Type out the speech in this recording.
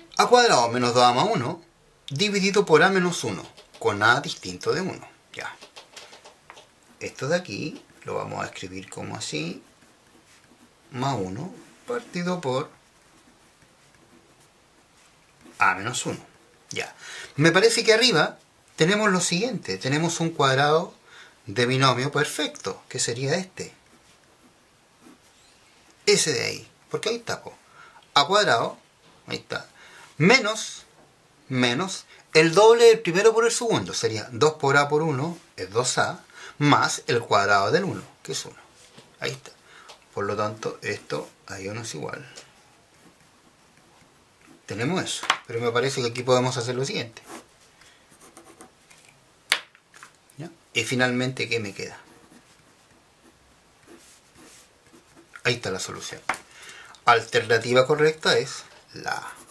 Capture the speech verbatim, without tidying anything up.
A cuadrado menos dos a más uno dividido por a menos uno, con a distinto de uno. Ya. Esto de aquí lo vamos a escribir como así, más uno partido por a menos uno. Ya. Me parece que arriba tenemos lo siguiente. Tenemos un cuadrado de binomio perfecto, que sería este. Ese de ahí. Porque ahí está, po. A cuadrado, ahí está, menos, menos, el doble del primero por el segundo. Sería dos por a por uno, es dos a, más el cuadrado del uno, que es uno. Ahí está. Por lo tanto, esto a uno es igual. Tenemos eso. Pero me parece que aquí podemos hacer lo siguiente. ¿Ya? Y finalmente, ¿qué me queda? Ahí está la solución. Alternativa correcta es la A.